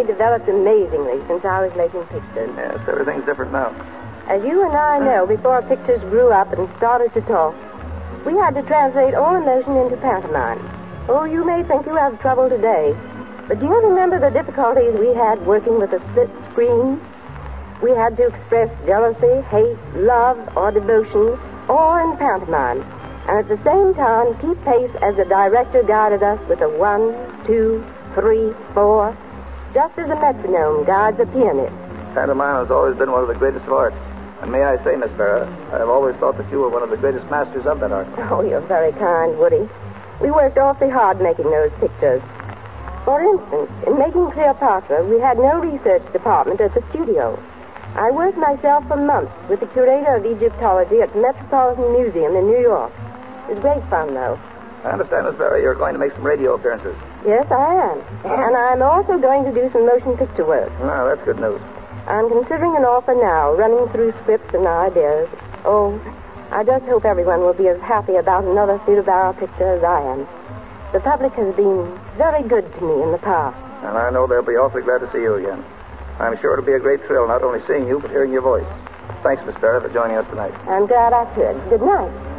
certainly developed amazingly since I was making pictures. Yes, everything's different now. As you and I know, before pictures grew up and started to talk, we had to translate all emotion into pantomime. Oh, you may think you have trouble today, but do you remember the difficulties we had working with a split screen? We had to express jealousy, hate, love, or devotion, all in pantomime, and at the same time keep pace as the director guided us with a 1, 2, 3, 4, just as a metronome guides a pianist. Pantomime has always been one of the greatest of arts. And may I say, Miss Vera, I have always thought that you were one of the greatest masters of that art. Oh, you're very kind, Woody. We worked awfully hard making those pictures. For instance, in making Cleopatra, we had no research department at the studio. I worked myself for months with the curator of Egyptology at the Metropolitan Museum in New York. It was great fun, though. I understand, Miss Vera, you're going to make some radio appearances. Yes, I am. And I'm also going to do some motion picture work. Ah, that's good news. I'm considering an offer now, running through scripts and ideas. Oh, I just hope everyone will be as happy about another Cleopatra picture as I am. The public has been very good to me in the past. And I know they'll be awfully glad to see you again. I'm sure it'll be a great thrill not only seeing you, but hearing your voice. Thanks, Miss Vera, for joining us tonight. I'm glad I could. Good night.